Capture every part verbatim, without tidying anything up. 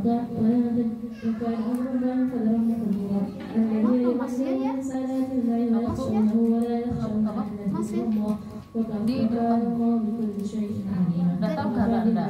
وكان أمر الله قدرا مقدورا الذين يبصرون رسالات الله ويخشونه ولا يخشون إلا الله وكان الله بكل شيء عليما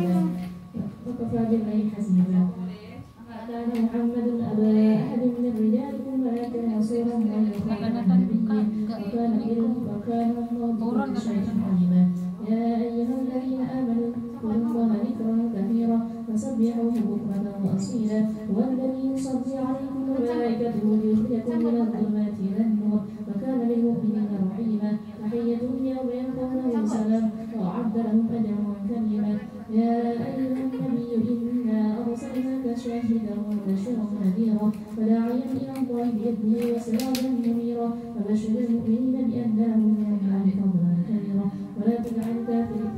وكفى بالله حسيبا كان محمد أبا أحد من رجالكم ولكن رسولا وخير النبيين وكان وكان الله بكل شيء عليما يا أيها الذين آمنوا اذكروا الله ذكرا كثيرا وسبحوه بكرة وأصيلا هو الذي يصلي عليكم وملائكته ليخرجكم من الظلمات إلى النور وكان للمؤمنين رحيما تحيتهم يوم يلقونه سلام وأعد لهم أجرا كريما يا أيها النبي إنا أرسلناك شاهدا ومبشرا ونذيرا وداعيا إلى الله بإذنه وسراجا منيرا وبشر المؤمنين بأن لهم من الله فضلا كبيرا ولا تجعل كافرين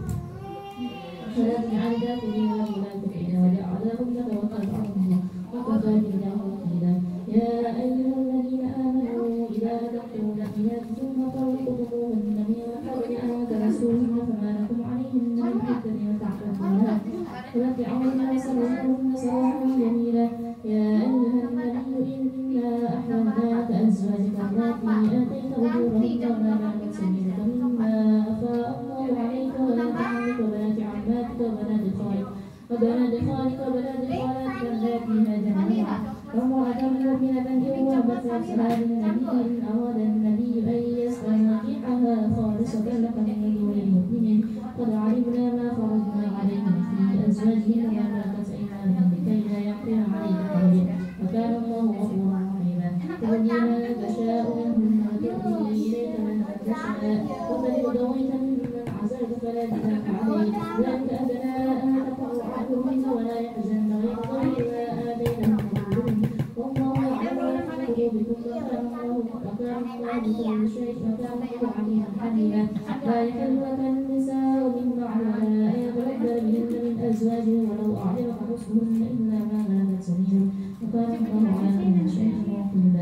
فلا تجعل كافرين والمنافقين وجعلهم يتوكل على الله وكفى بالله وكيلا يا أيها الذين آمنوا إذا نكحتم المؤمنات ثم طلقتموهن من قبل أن تمسوهن فما لكم عليهن من عدة تعتدونها فمتعوهن وسرحوهن سراحا جميلا يا أيها النبي إنا أحللنا لك أزواجك اللاتي آتيت أجورهن وما ملكت يمينك مما أفاء الله عليك ولا تحرك بنات عماتك وبنات خالك وبنات خالك وبنات خالاتك اللاتي هاجرن معك وامرأة مؤمنة إن وهبت نفسها للنبي إن أراد النبي أن يستنكحها خالصة لك من دون المؤمنين قد علمنا ما فرضنا عليهم في أزواجهم وما ملكت أيمانهم لكي لا يعقل عليك حرج وكان الله غفورا رحيما تهدي من تشاء منهن وتؤتي إليك من تشاء ومن ابتغيت ممن عزلت فلا جناح عليك ذلك أدنى أن تقر عنهن ولا يحزن غير ما آتيتهن والله يعلم ما في قلوبكم وكان الله بكل شيء وكان الله عليما حليما لا يحل لك النساء من بعد ولا أن يتبدل بهن من أزواجهم ولو أعجبك حسنهن إلا ما ملكت يمينهم وكان الله على كل شيء رقيبا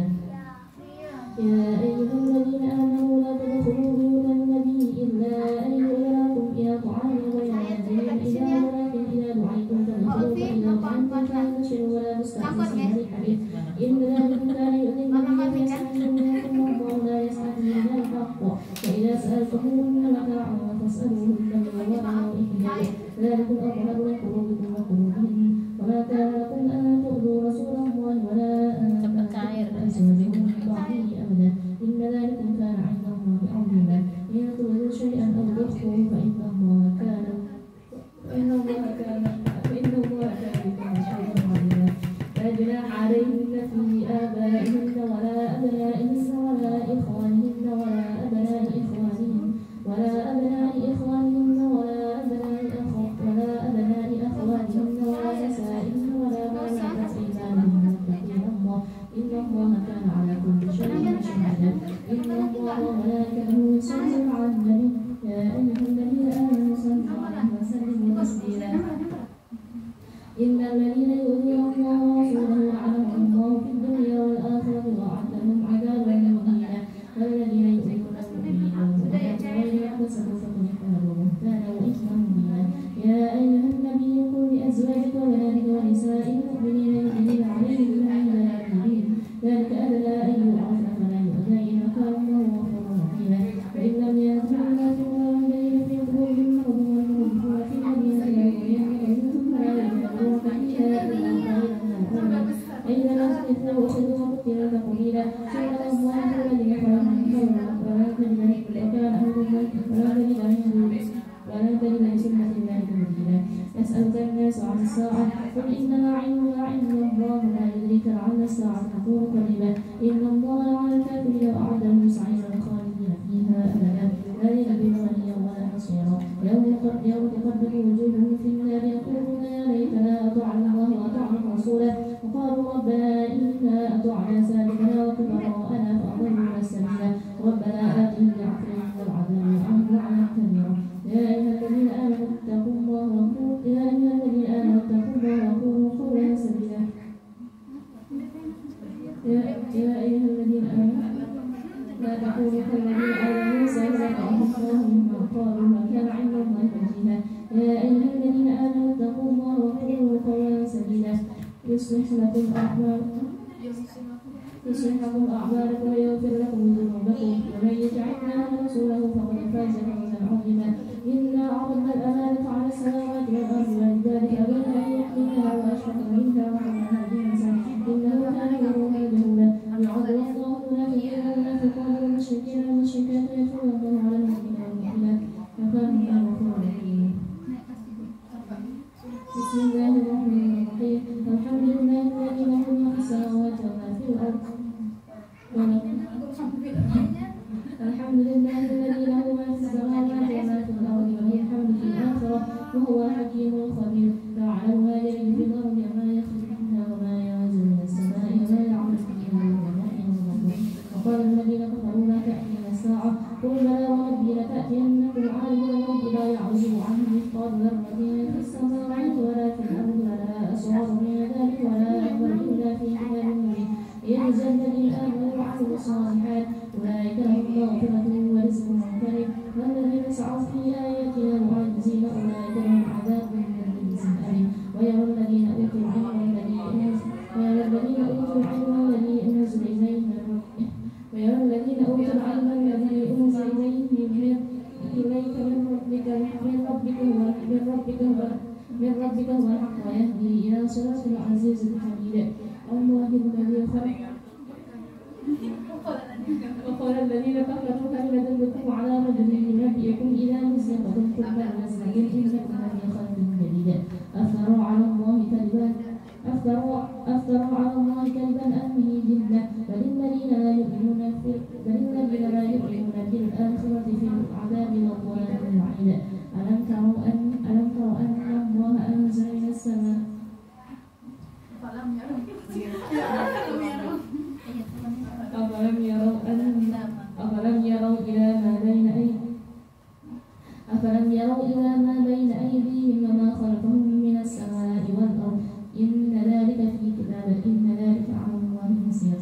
يا أيها الذين آمنوا لا تدخلوا بيوت النبي إلا أن يؤذن إلى طعام غير ناظرين إذا ولكن إذا دعيتم فادخلوا فإذا طعمتم فانتشروا ولا تستأنسوا بالحديث إن ذلك كان يؤذي النبي فيستحيي منكم والله لا يستحيي من الحق فإذا سألتموهن متاعا فاسألوهن من وراء حجاب ذلكم أطهر لقلوبكم وقلوبهن وما كان لكم أن تؤذوا رسول الله ولا أن تنكحوا أزواجه من بعده أبدا إن ذلك كان عند الله عظيما إن تبدوا شيئا أو تخفوه فإن الله كان فإن الله كان فإن الله كان بكل شيء عليما لا جناح عليهن في آبائهن ولا أبنائهن ولا إخوانهن ولا أبناء إخوانهن ولا أبناء إخوانهن ولا أبناء أخو ولا أبناء أخواتهن ولا نسائهن ولا ما ملكت أيمانهن واتقين الله إن الله كان على كل شيء شهيدا إن الله وملائكته يصلون على النبي يا أيها الذين آمنوا صلوا عليه وسلموا تسليما إن الذين يؤذون الله ورسوله لعنهم الله في الدنيا والآخرة وأعد لهم عذابا مهينا والذين يؤذون المؤمنين والمؤمنات غير يحتسبوا فقد احتملوا بهتانا وإثما مبينا يا أيها النبي قل لأزواجك وبناتك ونساء المؤمنين يؤمنين عليهم من جلابيبهم ذلك أدنى أن يعرفن فلا يؤذين وكان الله غفورا رحيما فإن لم يأتوا إلا في الوالدين في قلوبهم مرض والمنكر في الذين لا يؤمنون فلا يؤمنون فإذا فإذا لم تثنوا وخذوا وقتلوا تقليلا سنة الله الذي خلقكم ولا تجد وكان أمر الله ولا تجد ولا تجد لسنة الله تبديلا يسألك الناس عن الساعة قل إنما علمها عند الله لا يدرك لعل الساعة تكون قريبا إن الله على الكافرين وأعد لهم سعيرا خالدين فيها أبدا لا يجد غنيا ولا حصيرا يوم تقدم وجوههم في النار يقولون يا ليتنا أطعنا الله وأطعنا رسوله وقالوا ربنا إنا أطعنا سابقنا وكبراءنا فأضلونا السبيلا ربنا آتهم ضعفين من العذاب لعنا كبيرا يا أيها الذين آمنوا اتقوا الله وقولوا يا أيها الذين آمنوا اتقوا الله وقولوا قولا سديدا يا أيها الذين آمنوا لا تقولوا كالذين آمنوا سيرزقهم الله مما قالوا ما كان عند الله وجيها يا أيها الذين آمنوا اتقوا الله وقولوا قولا سبيلا يصلح لكم أعمالكم يصلح لكم أعمالكم ويغفر لكم ذنوبكم ومن يطع الله ورسوله فقد فاز فوزا عظيما إنا عرضنا الأمانة على السماوات والأرض ولذلك أبين أن يحملها وأشفق منها وحملها الإنسان إنه كان ظلوما جهولا يعذب الله المنافقين والمنافقات والمشركين والمشركات ويتوب الله على المؤمنين والمؤمنات وكان الله غفورا رحيما بسم الله الرحمن الرحيم الحمد لله الذي له ما في السماوات وما في الأرض الحمد لله الذي له ما في السماوات وما في الأرض وله الحمد في الآخرة وهو الحكيم الخبير يعلم ما يلج في الأرض وما يخرج منها وما ينزل من السماء وما يعرج فيها وما ينزل. وقال الذين كفروا لا تأتينا الساعة قل بلى وربي لتأتينكم عالم الغيب لا يعزب عنه مثقال ذرة في السماوات ولا في الأرض ولا أصغر من ذلك ولا أكبر إلا في كتاب مبين يجزى الذين آمنوا وعملوا الصالحات أولئك لهم مغفرة ورزق كريم والذين سعوا في آياتنا معجزين أولئك لهم عذاب من رجس أليم ويرى الذين أوتوا العلم الذي ويرى الذين أوتوا العلم الذي أنزل إليه من ربهم ويرى الذين أوتوا العلم الذي أنزل إليه إليك من ربك من ربك من ربك من ربك هو الحق ويهدي إلى صراط العزيز الحميد الله الذي خلق وقال الذين كفروا هل ندلكم على رجل ينبئكم إذا مزقتم كل مزق إنكم لفي خلق جديد أفتروا على الله كذبا أفتروا أفتروا على الله كذبا أم به جنة بل الذين لا يؤمنون بل الذين لا يؤمنون بالآخرة في العذاب والضلال البعيد ألم تروا أن ألم تروا أن الله أنزل من السماء أفلم يروا أن أفلم يروا إلى ما بين أيديهم أفلم يروا إلى ما بين أيديهم وما خلفهم من السماء والأرض إن ذلك في كتاب إن ذلك على الله يسير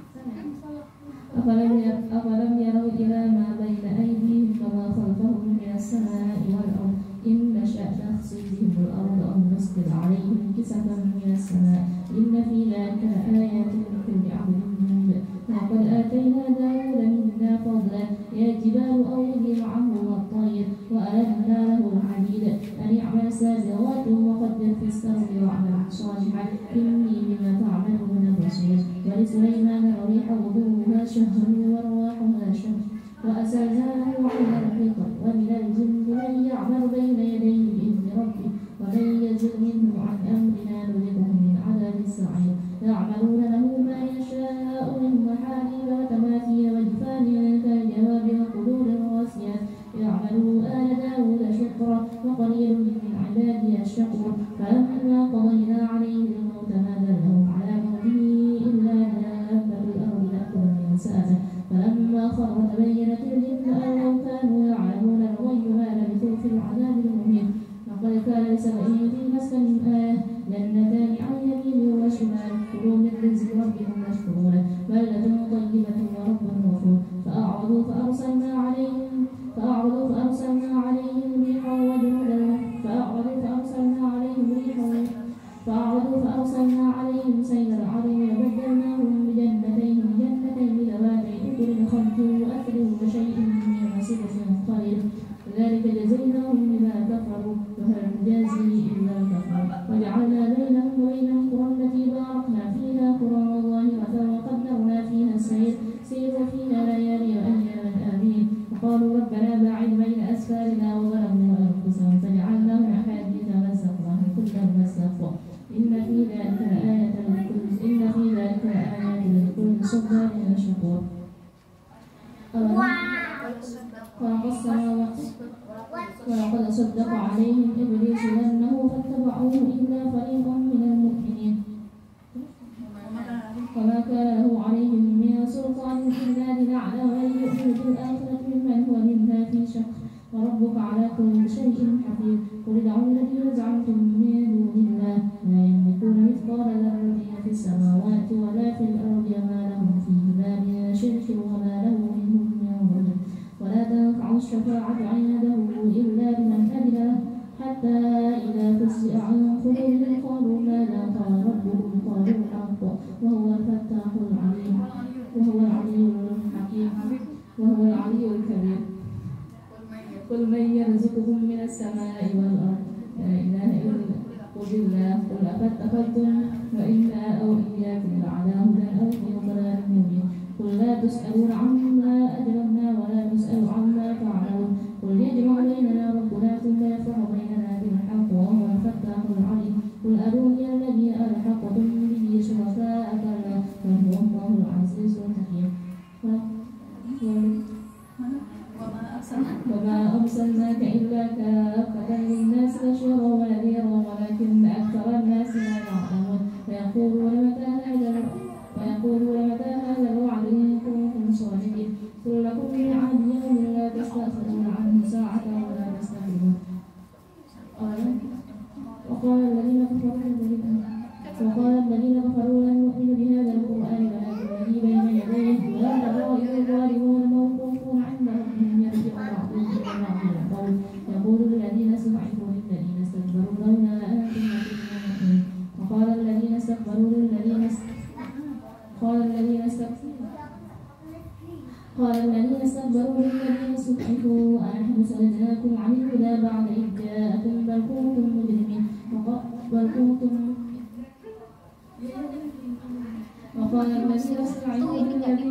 أفلم أفلم يروا إلى ما بين أيديهم وما خلفهم من السماء والأرض إن نشأ نخسف بهم الأرض أو نسقط عليهم كسفا من السماء إن في ذلك لآيات لكل عبد منيب لقد آتينا داود منا فضلا يا جبال أوبي معه والطير وألنا له الحديد أن يعمل سابغات وقدر في السرد واعمل صالحا إني بما تعملون بصير ولسليمان الريح غدوها شهر ورواحها شهر وأسلناه على الفطر ومن الجند من يعمل بين يديه بإذن ربه ومن يزغ منه عن أمرنا نذقه من عذاب السعير يعملون له ما يشاء من محاريب وتماثيل وجفان كالجواب وقدور الراسيات يعملوا آل داود شكرا وقليل من عبادي الشكور فلما قضينا عليه الموت ما دلهم على موته إلا دابة الأرض تأكل من سأته فلما خر تبينت الجن أن لو كانوا يعلمون الغيب ما لبثوا في العذاب المهين لقد كان لسبع في مسكن آية جنتان عن يمين وشمال كلوا من رزق ربهم يشكرون بلدة طيبة ورب غفور فأعرضوا فأرسلنا عليهم فأعرضوا فأرسلنا عليهم ريحا وجنودا فأعرضوا فأرسلنا عليهم ريحا فأعرضوا فأرسلنا عليهم سيل العرم وبدلناهم بجنتين جنتين ذواتي أكل خمط وأكل وشيء من صفة قليل ذلك جزيناهم بما كفروا وهل نجازي إلا الكفر وجعلنا بينهم وبين القرى التي باركنا فيها قرى ظاهرة وقدرنا فيها السير سيروا فيها ليالي وأياما آمين وقالوا ربنا باعد بين أسفارنا وظلموا أنفسهم فجعلناهم أحاديث ومزقناهم كل ممزق إن في ذلك لآية لكل إن في ذلك لآيات لكل صبار شكور خلق السماوات ولقد صدق عليهم إبليس ظنه فاتبعوه إلا فريقا من المؤمنين وما كان له عليهم من سلطان إلا لنعلم من يؤمن بالآخرة ممن هو منها في شك وربك على كل شيء حفيظ قل ادعوا الذين زعمتم من دون الله لا يملكون مثقال ذرة في السماوات ولا في الأرض وما لهم فيهما من شرك وما له منهم من ظلم ولا تنفع الشفاعة عنده إلا لمن أذن له حتى إذا فزع عن قلوبهم قالوا ماذا وهو الفتاح العليم وهو العلي الحكيم وهو العلي الكبير. قل من يرزقكم من السماء والأرض لا إله إلا قل الله قل أفاتخذتم وإنا أو إياكم لعلى هدى أو في ضلال مبين. قل لا تسألون عما أجرمنا ولا نسأل عما فعلون. قل يجمع بيننا ربنا ثم يفرح بيننا بالحق وهو الفتاح العليم. قل أروني الذي ألحقتم به شركاء كلا بل هو الله العزيز الحكيم. وما أرسلناك إلا كافة للناس بشيرا ونذيرا ولكن أكثر الناس لا يعلمون. ويقولون متى هذا ويقولون متى هذا الوعد إن كنتم صادقين. قل لكم ميعاد يوم لا تستأخرون عنه ساعة ولا تستقدمون. وقال الذين كفروا وقال الذين كفروا لن نؤمن بهذا القرآن ولا بالذي بين يديه والرائع الظالمون موقوفون عند ربهم يرجع بعضهم إلى بعض القول. يقول الذين استضعفوا للذين استكبروا لولا أنتم لكنتم. وقال الذين استكبروا للذين قال الذين استكبروا قال الذين استكبروا للذين استضعفوا أنحن صددناكم عن الهدى بعد إذ جاءكم بل كنتم مجرمين. بل كنتم وقال الذين استضعفوا للذين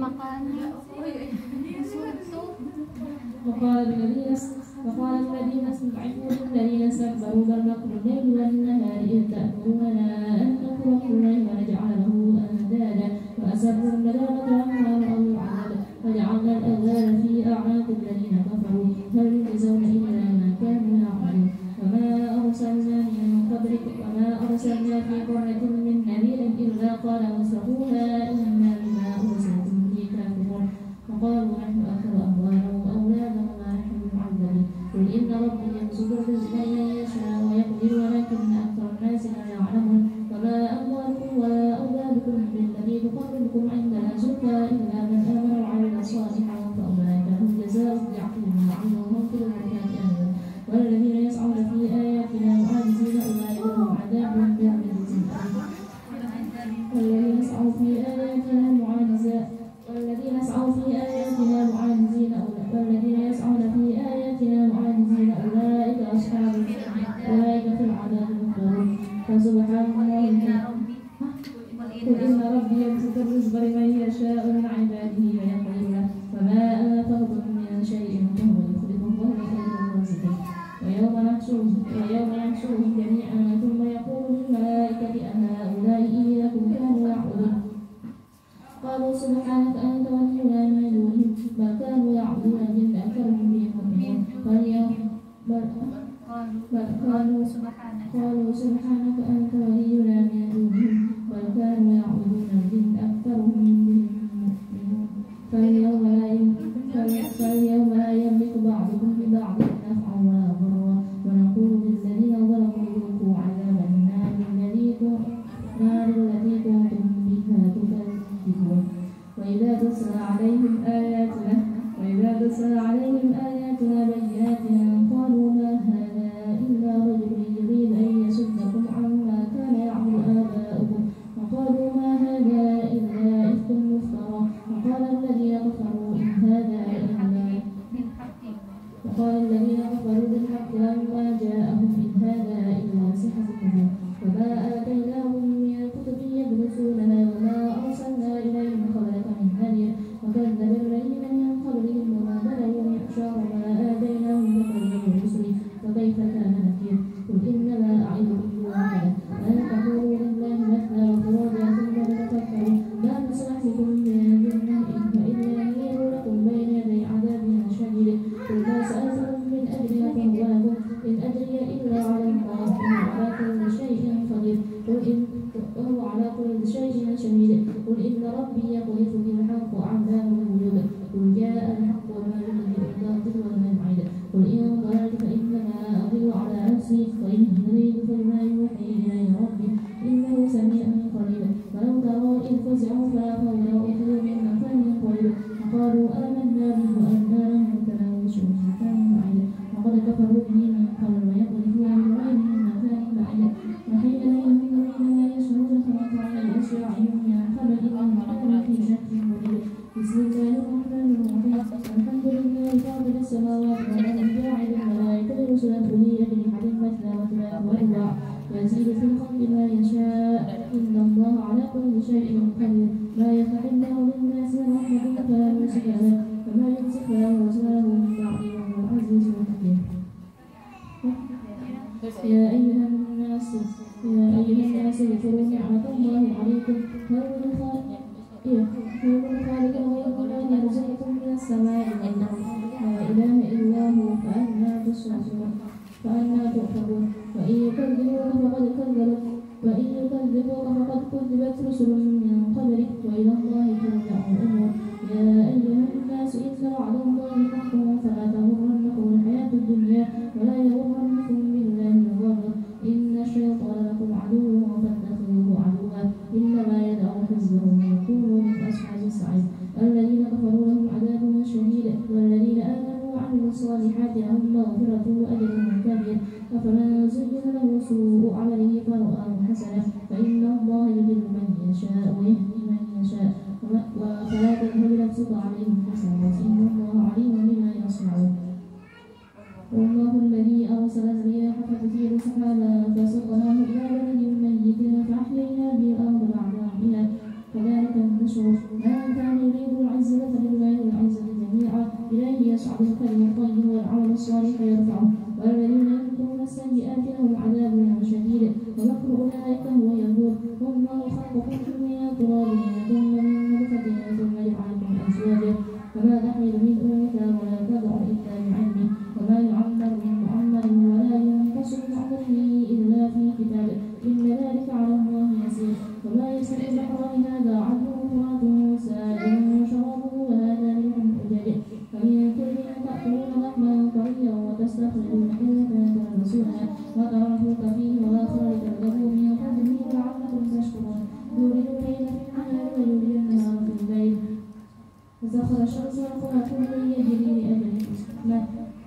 وقال الذين وقال الذين استضعفوا للذين استكبروا بل مكر الليل والنهار إذ تأمروننا أن نترك الليل ونجعل له أندادا وأسروا الندامة لما رأوا العذاب وجعلنا الأغلال في أعناق الذين كفروا هل يجزون إلا ما كانوا يعملون. وما أرسلنا من قبلك وما أرسلنا في قرية من نذير إلا قال مترفوها إنا بما أرسلتم به كافرون. وقالوا نحن أكثر أموالا وأولادا وما نحن بمعذبين. قل إن ربي يبسط الرزق لمن يشاء ويقدر ولكن أكثر الناس لا يعلمون. وما أموالكم ولا أولادكم بالذي تقربكم عندنا زلفى إلا من آمن وعمل صالحا فأولئك لهم جزاء الضعف بما عملوا ومغفرة آمنا. والذين يسعون في آياتنا معاجزين أولئك لهم عذاب من رجز أليم. والذين يسعون في آياتنا معاجزين والذين يسعون في آياتنا معاجزين والذين يسعون في آياتنا معاجزين أولئك أصحاب أولئك في العذاب محضرون. فسبحان الله قل إن ربي يبسط الرزق لمن يشاء من عباده ويقدر له وما أنفقتم من شيء فهو يخلفه وهو خير الرازقين. ويوم نحشرهم ويوم يحشرهم جميعا ثم يقول للملائكة أهؤلاء إياكم كانوا يعبدون قالوا سبحانك أنت ولينا من دونهم بل كانوا يعبدون الجن أكثرهم بهم مؤمنون. بل قالوا قالوا سبحانك أنت ولينا من دونهم بل كانوا يعبدون الجن أكثرهم بهم مؤمنون. فاليوم لا فاليوم لا يملك بعضكم لبعض نفعا ولا ضرا ونقول للذين ظلموا ذوقوا عذاب النار النار التي كنتم بها تكذبون. وإذا تتلى عليهم آياتنا وإذا تتلى عليهم آياتنا بينات قالوا ما هذا إلا رجل يريد أن يصدكم عما كان يعبد آباؤكم وقالوا ما هذا إلا إفك مفترى. وقال الذين كفروا إن هذا إلا وقال الذين كفروا بالحق لما جاءهم إن هذا إلا سحر مبين. وما آتيناهم من كتب يدرسونها وما أرسلنا إليهم قبلك من نذير وكذب الذين من قبلهم وما بلغوا معشار ما آتيناهم بقدر الرسل فكيف كان نكير. قل إنما أعظكم بواحدة أن تقولوا لله مثنى وفرادا ثم تتفكروا ما بصاحبكم من جنة إن إلا نذير لكم بين يدي عذاب شديد. قل ما سألتكم من أجر فهو لكم إن أجري إلا على الله وهو على كل شيء قدير. قل إن وهو على كل شيء شهيد. قل إن ربي يقذف بالحق وعلام الغيوب. قل جاء الحق وما يضل الباطل وما يبعد. قل إن ضللت فإنما أضل على نفسي وإن اهتديت فبما يوحي إلي ربي إنه سميع قريب. ولو ترى إذ فزعوا فلا فوضى وأخذوا من مكان قريب وقالوا آمنا به وأنا لهم تناوش مكان بعيد. وقد كفروا به من قبل ويقذفون من غير مكان بعيد وحين لا يهمون لا يشعرون فوقع أشياعهم ويزيد في الخلق ما يشاء إن الله على كل شيء قدير ما يفتح الله للناس من رحمة فلا ممسك له وما يمسك فلا مرسل له من بعده وهو العزيز الحكيم. يا أيها الناس يا أيها الناس اذكروا نعمة الله عليكم هل من خالق غير الله يرزقكم من السماء والأرض لا إله إلا هو فأنى تصرفون فأنى تؤفكون وإن يكذبوك فقد كذبت وإن يكذبوك فقد كذبت رسل من قبلك وإلى الله ترجع الأمور. يا أيها الناس إن وعد الله حق فلا تغرنكم الحياة الدنيا ولا يغرنكم بالله الغرور إن الشيطان لكم عدو فاتخذوه عدوا إنما يدعو حزبه ليكونوا من أصحاب السعير. الذين كفروا لهم عذاب شديد والذين آمنوا وعملوا الصالحات لهم مغفرة وأجر كبير. أفمن زين له سوء عمله فرآه حسنا فإن الله يضل من يشاء ويهدي من يشاء فلا تذهب نفسك عليهم حسرات إن الله عليم بما يصنعون. والله الذي أرسل الرياح فتثير سحابا فسقناه إلى بلد ميت فأحيينا به الأرض بعد موتها كذلك النشور. من كان يريد العزة فلله العزة جميعا إليه يصعد الكلم الطيب والعمل الصالح يرفعه والذين يمكرون السيئات لهم عذاب شديد ومكر أولئك هو يبور. والله خلقكم من تراب ثم من نطفة ثم جعلكم أزواجا وما تحمل من أنثى ولا تضع إلا بعلمه وما يعمر من معمر ولا ينقص من عمره إلا في كتاب إن ذلك على الله يسير. وما يستوي البحران هذا عذب فرات سائغ شرابه وهذا ملح أجاج فمن كل تأكلون لحما طريا وتستخرجون حلة تلبسونها وترى الفلك فيه وآخر لتركبوا من فضله لعلكم تشكرون. يولد الليل في النهار ويولد النهار في الليل وسخر الشمس والقمر كل يجري لأجل مسمى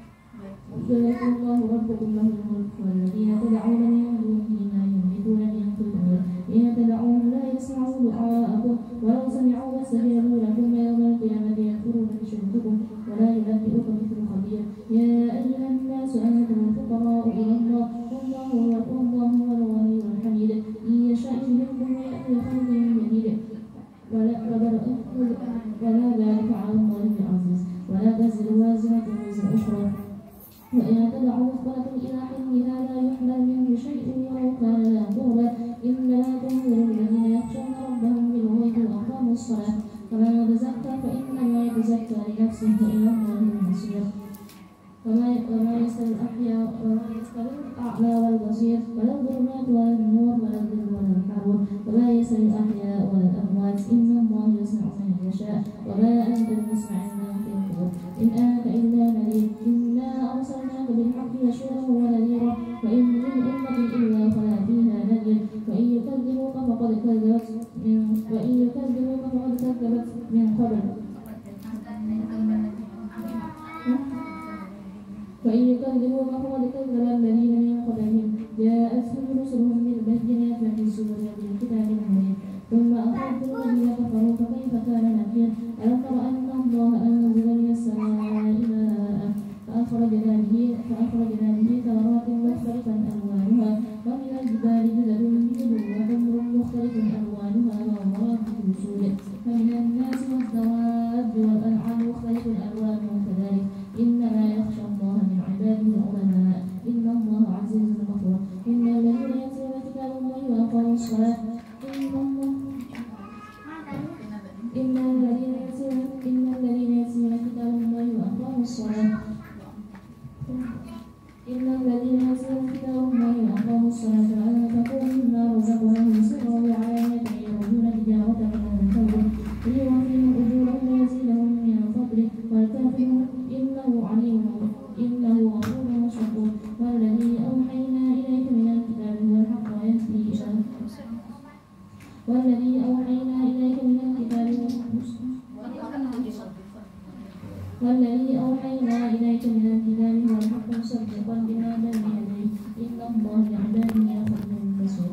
ذلكم الله ربكم له الملك والذين تدعون من دونه لا يملكون من قطمير إن تدعوهم لا يسمعوا دعاءكم ولو سمعوا ما استجابوا لكم يوم القيامة يكفرون بشرككم ولا ينبئك مثل خبير. يا أيها الناس أنتم الفقراء إلى الله والله والله هو الغني الحميد. إن يشاء يذهبكم ويأتي بخلق جديد ولا ولا ذلك على الله بعزيز ولا تزر وازرة وزر أخرى وإن تدعوا مثقلة إلى حملها لا يحمل منه شيء ولو كان ذا قربى إنما تنذر الذين يخشون ربهم بالغيب وأقاموا الصلاة فمن تزكى فإنما يتزكى لنفسه وإلى الله المصير. وما يستوي الأحياء وما يستوي الأعلى والبصير ولا الظلمات ولا النور ولا الظل ولا الحرور وما يستوي الأحياء ولا الأموات إن الله يسمع من يشاء وما أنت بمسمع من في القبور إن أنت إلا نذير إنا أرسلناك بالحق بشيرا ونذيرا وإن من أمة إلا خلا فيها نذير وإن يكذبوك فقد كذبت من وإن يكذبوك فقد كذبت من قبل وإن يكذبوك فقد كذب الذين من قبلهم جاءتهم رسلهم بالبينات وفي الزبر بالكتاب المبين ثم أخذت الذين كفروا فكيف كان نكير. ألم تر أن الله أنزل من السماء ماء فأخرجنا به فأخرجنا به ثمرات مختلفا ألوانها ومن الجبال جدد بيض وحمر مختلف ألوانها وغرابيب سود فمن الناس والدواب والأنعام مختلف ألوانه كذلك إنما يخشى الله من عباده العلماء إن الله عزيز غفور. إن الذين يتلون كتاب الله وأقاموا الصلاة إن الله إن الذين يتلون إن الذين يتلون كتاب الله وأقاموا الصلاة إن الذين يتلون كتاب الله وأقاموا الصلاة وأنفقوا مما رزقناهم سرا وعلانية يرجون تجارة لن تبور ليوفيهم أجورهم ويزيدهم من فضله والكافرون إنه عليم إنه غفور شكور. والذي أوحينا إليك من الكتاب هو الحق ويهدي إلى والذي أوحينا إليك من الكتاب والذي أوحينا إليك من الكتاب هو الحق مصدقا لما بين يديه إن الله بعباده خبير بصير.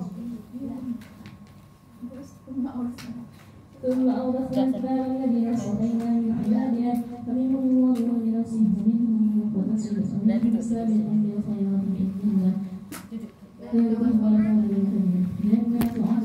ثم أورثنا الكتاب الذين اصطفينا من عبادنا فمنهم ظالم لنفسه ومنهم مقتصد ومنهم سابق بالخيرات بإذن الله. ذلكم ولا خالد كبير جنات عدن